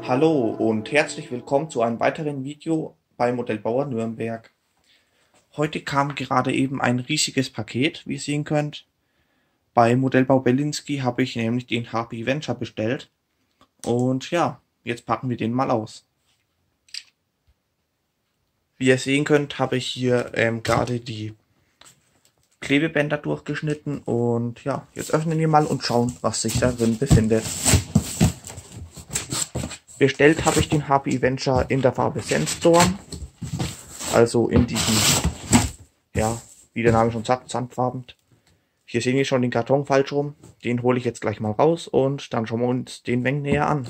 Hallo und herzlich willkommen zu einem weiteren Video bei Modellbauer Nürnberg. Heute kam gerade eben ein riesiges Paket, wie ihr sehen könnt. Bei Modellbau Bellinski habe ich nämlich den HP Venture bestellt. Und ja, jetzt packen wir den mal aus. Wie ihr sehen könnt, habe ich hier gerade die Klebebänder durchgeschnitten. Und ja, jetzt öffnen wir mal und schauen, was sich darin befindet. Bestellt habe ich den HP Venture in der Farbe Sandstorm. Also in diesem, ja, wie der Name schon sagt, sandfarben. Hier sehen wir schon den Karton falsch rum. Den hole ich jetzt gleich mal raus und dann schauen wir uns den wenig näher an.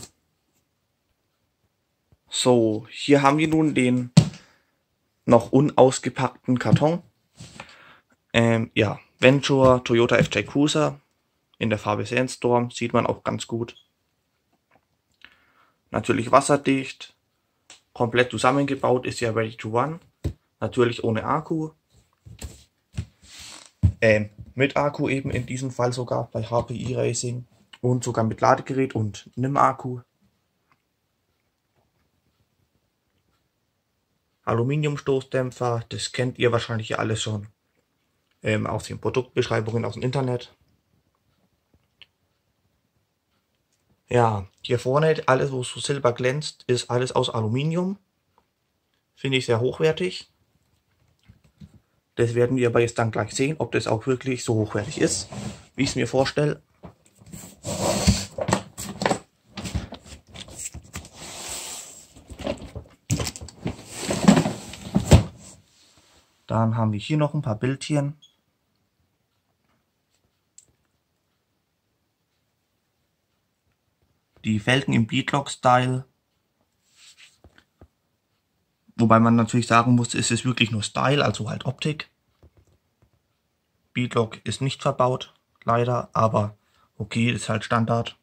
So, hier haben wir nun den noch unausgepackten Karton. Ja, Venture Toyota FJ Cruiser in der Farbe Sandstorm, sieht man auch ganz gut. Natürlich wasserdicht, komplett zusammengebaut, ist ja ready to run. Natürlich ohne Akku. Mit Akku eben in diesem Fall sogar bei HPI Racing und sogar mit Ladegerät und NIM-Akku. Aluminiumstoßdämpfer, das kennt ihr wahrscheinlich ja alles schon aus den Produktbeschreibungen aus dem Internet. Ja, hier vorne alles, wo so Silber glänzt, ist alles aus Aluminium. Finde ich sehr hochwertig. Das werden wir aber jetzt dann gleich sehen, ob das auch wirklich so hochwertig ist, wie ich es mir vorstelle. Dann haben wir hier noch ein paar Bildchen. Die Felgen im Beadlock-Style. Wobei man natürlich sagen muss, es ist wirklich nur Style, also halt Optik. Beadlock ist nicht verbaut, leider, aber okay, ist halt Standard.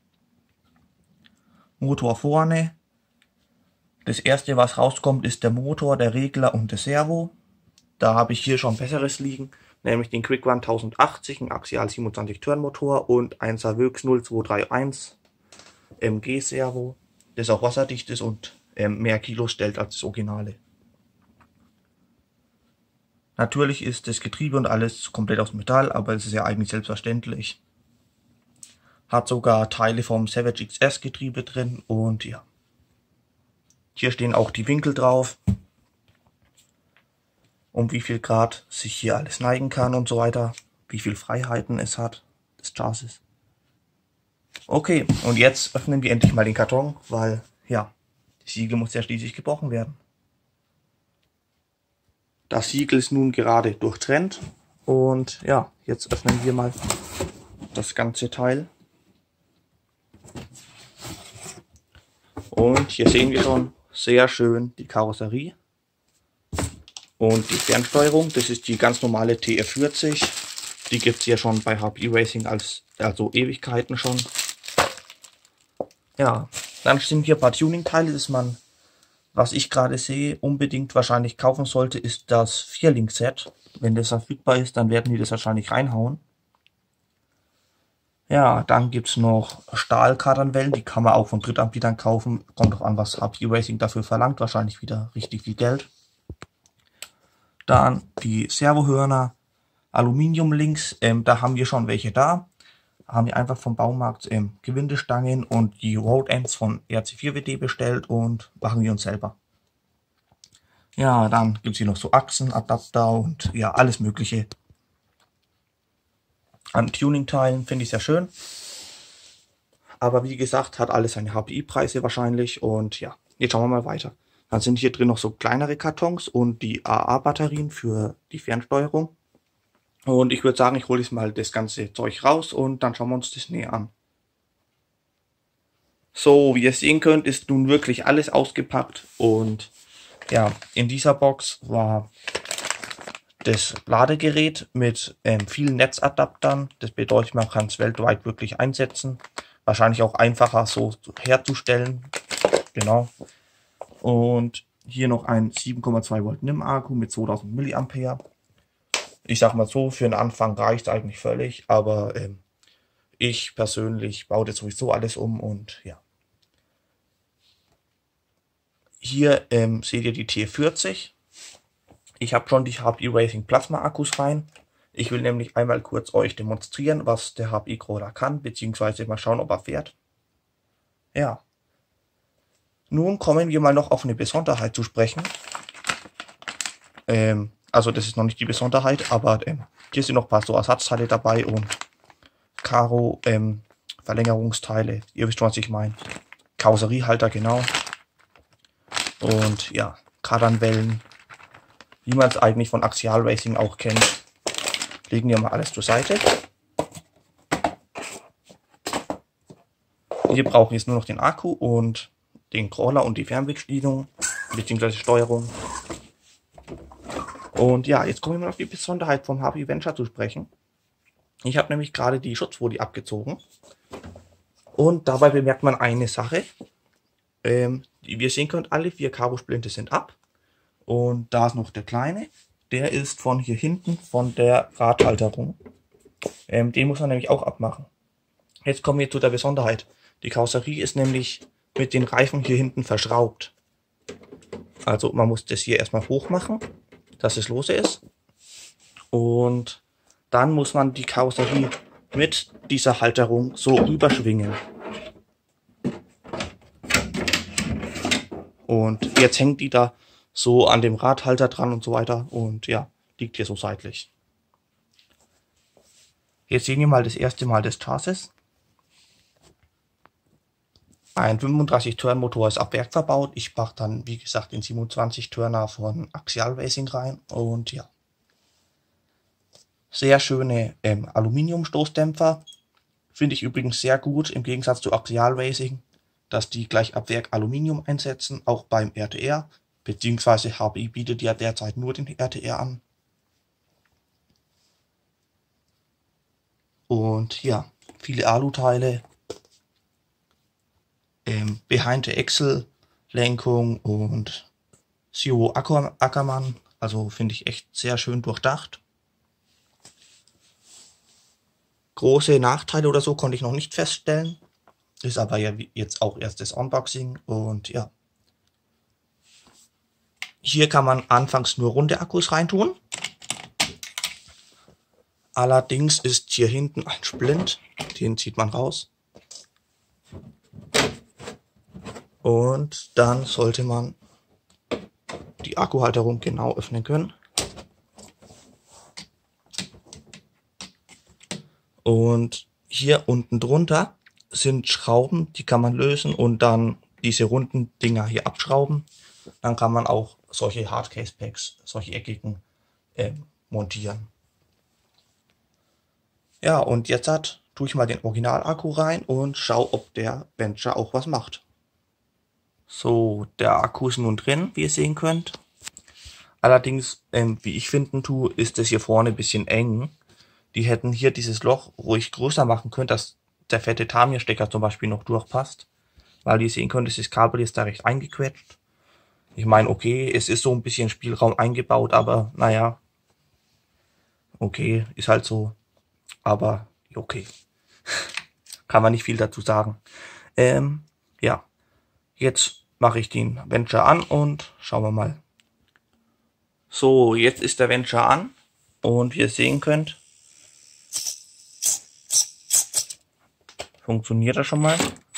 Motor vorne. Das erste, was rauskommt, ist der Motor, der Regler und das Servo. Da habe ich hier schon Besseres liegen, nämlich den Quick Run 1080, ein Axial 27 Turn Motor und ein Saveux 0231 MG Servo, das auch wasserdicht ist und mehr Kilo stellt als das Originale. Natürlich ist das Getriebe und alles komplett aus Metall, aber es ist ja eigentlich selbstverständlich. Hat sogar Teile vom Savage XS Getriebe drin und ja. Hier stehen auch die Winkel drauf, um wie viel Grad sich hier alles neigen kann und so weiter, wie viel Freiheiten es hat, das Chassis. Okay, und jetzt öffnen wir endlich mal den Karton, weil ja, das Siegel muss ja schließlich gebrochen werden. Das Siegel ist nun gerade durchtrennt und ja, jetzt öffnen wir mal das ganze Teil. Und hier sehen wir schon sehr schön die Karosserie und die Fernsteuerung. Das ist die ganz normale TF40. Die gibt es ja schon bei HPI Racing also Ewigkeiten schon. Ja, dann sind hier ein paar Tuning-Teile, das man, was ich gerade sehe, unbedingt wahrscheinlich kaufen sollte, ist das Vierlink-Set. Wenn das verfügbar ist, dann werden die das wahrscheinlich reinhauen. Ja, dann gibt es noch Stahlkardanwellen, die kann man auch von Drittanbietern kaufen. Kommt drauf an, was HPI Racing dafür verlangt, wahrscheinlich wieder richtig viel Geld. Dann die Servohörner, Aluminium-Links, da haben wir schon welche da. Haben wir einfach vom Baumarkt Gewindestangen und die Road Ends von RC4WD bestellt und machen wir uns selber. Ja, dann gibt es hier noch so Achsen, Adapter und ja, alles mögliche. An Tuning-Teilen finde ich sehr schön. Aber wie gesagt, hat alles seine HPI-Preise wahrscheinlich und ja, jetzt schauen wir mal weiter. Dann sind hier drin noch so kleinere Kartons und die AA-Batterien für die Fernsteuerung. Und ich würde sagen, ich hole jetzt mal das ganze Zeug raus und dann schauen wir uns das näher an. So, wie ihr sehen könnt, ist nun wirklich alles ausgepackt und ja, in dieser Box war das Ladegerät mit vielen Netzadaptern. Das bedeutet, man kann es weltweit wirklich einsetzen. Wahrscheinlich auch einfacher so herzustellen. Genau. Und hier noch ein 7,2 Volt NIM-Akku mit 2000 mA. Ich sag mal so, für den Anfang reicht es eigentlich völlig, aber ich persönlich baue das sowieso alles um und ja. Hier seht ihr die T40. Ich habe schon die HPI Racing Plasma Akkus rein. Ich will nämlich einmal kurz euch demonstrieren, was der HPI Crawler kann, beziehungsweise mal schauen, ob er fährt. Ja. Nun kommen wir mal noch auf eine Besonderheit zu sprechen. Also das ist noch nicht die Besonderheit, aber hier sind noch ein paar so Ersatzteile dabei und Karo Verlängerungsteile. Ihr wisst, was ich meine. Karosseriehalter, genau. Und ja, Kardanwellen, wie man es eigentlich von Axial Racing auch kennt. Legen wir mal alles zur Seite. Wir brauchen jetzt nur noch den Akku und den Crawler und die Fernbedienung bzw. Steuerung. Und ja, jetzt kommen wir mal auf die Besonderheit vom HPI Venture zu sprechen. Ich habe nämlich gerade die Schutzfolie abgezogen und dabei bemerkt man eine Sache. Wie ihr sehen könnt, alle 4 Karo-Splinte sind ab und da ist noch der kleine. Der ist von hier hinten, von der Radhalterung. Den muss man nämlich auch abmachen. Jetzt kommen wir zu der Besonderheit. Die Karosserie ist nämlich mit den Reifen hier hinten verschraubt. Also man muss das hier erstmal hoch machen, dass es lose ist. Und dann muss man die Karosserie mit dieser Halterung so rüberschwingen. Und jetzt hängt die da so an dem Radhalter dran und so weiter und ja, liegt hier so seitlich. Jetzt sehen wir mal das erste Mal das Chassis. Ein 35 Turn Motor ist ab Werk verbaut. Ich mache dann, wie gesagt, den 27 Turner von Axial Racing rein und ja. Sehr schöne Aluminiumstoßdämpfer. Finde ich übrigens sehr gut im Gegensatz zu Axial Racing, dass die gleich ab Werk Aluminium einsetzen, auch beim RTR. Beziehungsweise HPI bietet ja derzeit nur den RTR an. Und ja, viele Aluteile. Behind the Axle Lenkung und Zero Ackermann. Also finde ich echt sehr schön durchdacht. Große Nachteile oder so konnte ich noch nicht feststellen. Ist aber ja jetzt auch erst das Unboxing und ja. Hier kann man anfangs nur runde Akkus reintun. Allerdings ist hier hinten ein Splint, den zieht man raus. Und dann sollte man die Akkuhalterung genau öffnen können. Und hier unten drunter sind Schrauben, die kann man lösen und dann diese runden Dinger hier abschrauben. Dann kann man auch solche Hardcase Packs, solche eckigen, montieren. Ja, und jetzt tue ich mal den Original-Akku rein und schaue, ob der Venture auch was macht. So, der Akku ist nun drin, wie ihr sehen könnt. Allerdings, wie ich finden tue, ist es hier vorne ein bisschen eng. Die hätten hier dieses Loch ruhig größer machen können, dass der fette Tamiya-Stecker zum Beispiel noch durchpasst. Weil ihr sehen könnt, das Kabel ist da recht eingequetscht. Ich meine, okay, es ist so ein bisschen Spielraum eingebaut, aber naja, okay, ist halt so. Aber okay, kann man nicht viel dazu sagen. Ja, jetzt mache ich den Venture an und schauen wir mal. So, jetzt ist der Venture an und wie ihr sehen könnt, funktioniert er schon mal.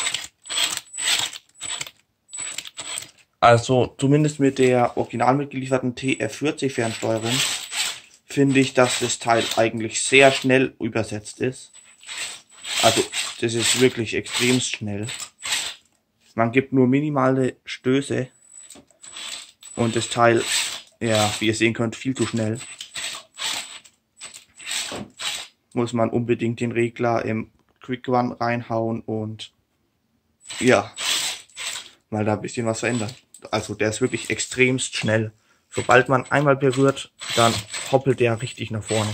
Also zumindest mit der original mitgelieferten TF40 Fernsteuerung finde ich, dass das Teil eigentlich sehr schnell übersetzt ist. Also das ist wirklich extrem schnell. Man gibt nur minimale Stöße und das Teil, ja, wie ihr sehen könnt, viel zu schnell. Muss man unbedingt den Regler im Quick Run reinhauen und ja, mal da ein bisschen was verändern. Also der ist wirklich extremst schnell. Sobald man einmal berührt, dann hoppelt der richtig nach vorne.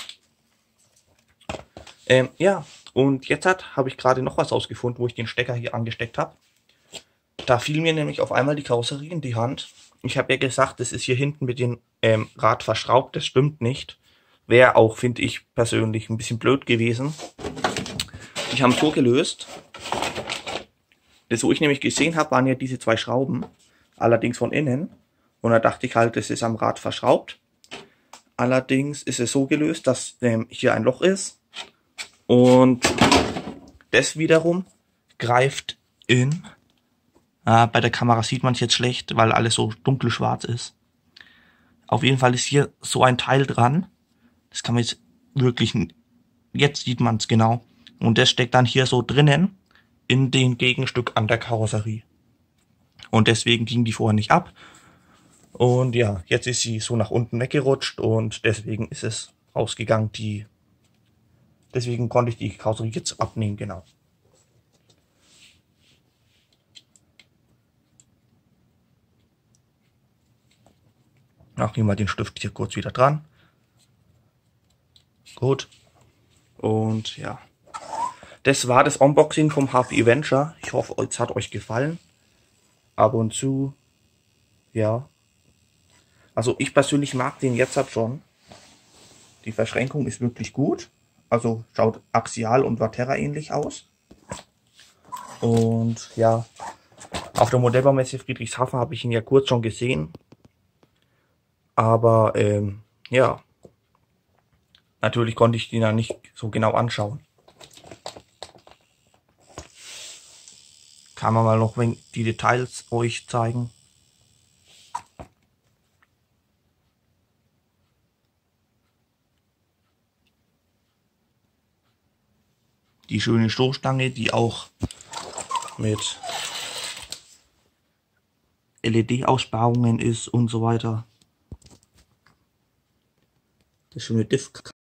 Ja, und jetzt habe ich gerade noch was rausgefunden, wo ich den Stecker hier angesteckt habe. Da fiel mir nämlich auf einmal die Karosserie in die Hand. Ich habe ja gesagt, das ist hier hinten mit dem Rad verschraubt. Das stimmt nicht. Wäre auch, finde ich persönlich, ein bisschen blöd gewesen. Ich habe es so gelöst. Das, wo ich nämlich gesehen habe, waren ja diese 2 Schrauben. allerdings von innen. Und da dachte ich halt, es ist am Rad verschraubt. Allerdings ist es so gelöst, dass hier ein Loch ist. Und das wiederum greift in. Bei der Kamera sieht man es jetzt schlecht, weil alles so dunkelschwarz ist. Auf jeden Fall ist hier so ein Teil dran. Das kann man jetzt wirklich, jetzt sieht man es genau. Und das steckt dann hier so drinnen in dem Gegenstück an der Karosserie. Und deswegen ging die vorher nicht ab. Und ja, jetzt ist sie so nach unten weggerutscht und deswegen ist es rausgegangen. Deswegen konnte ich die Karosserie jetzt abnehmen, genau. Ach, nehmen wir den Stift hier kurz wieder dran. Gut. Und ja, das war das Unboxing vom HP Avenger. Ich hoffe, es hat euch gefallen. Ab und zu, ja. Also ich persönlich mag den jetzt halt schon. Die Verschränkung ist wirklich gut. Also schaut Axial und Vaterra ähnlich aus. Und ja, auf der Modellbaumesse Friedrichshafen habe ich ihn ja kurz schon gesehen. Aber ja, natürlich konnte ich den ja nicht so genau anschauen. Kann man mal noch die Details euch zeigen. Die schöne Stoßstange, die auch mit LED-Aussparungen ist und so weiter. Das schöne Diff.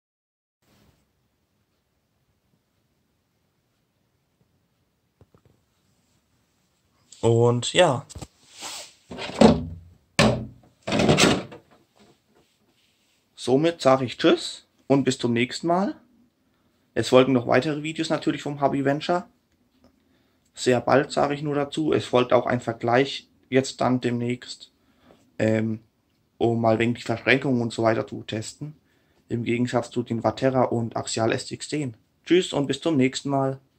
Und ja. Somit sage ich Tschüss und bis zum nächsten Mal. Es folgen noch weitere Videos natürlich vom HP Avenger. Sehr bald, sage ich nur dazu. Es folgt auch ein Vergleich jetzt dann demnächst, um mal wegen die Verschränkungen und so weiter zu testen. Im Gegensatz zu den Vaterra und Axial SX10. Tschüss und bis zum nächsten Mal.